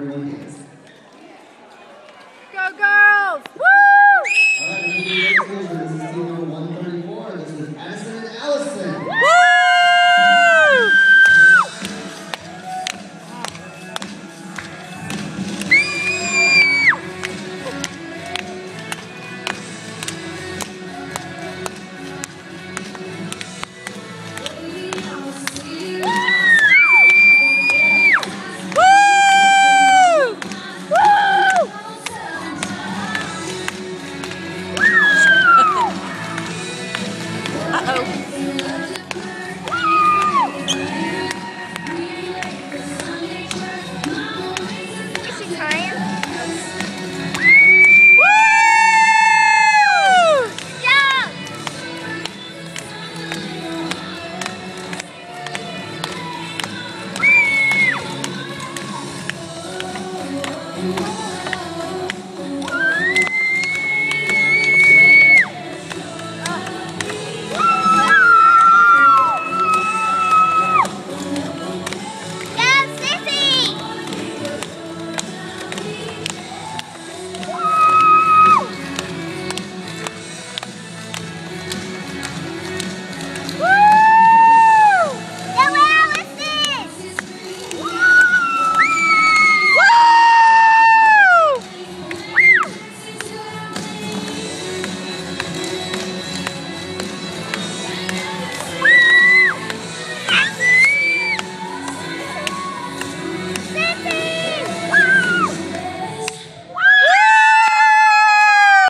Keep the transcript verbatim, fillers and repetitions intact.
Olympians. Go girls! Woo! All right, this is team number one thirty-four. This is Allison and Addison. Woo! Thank you.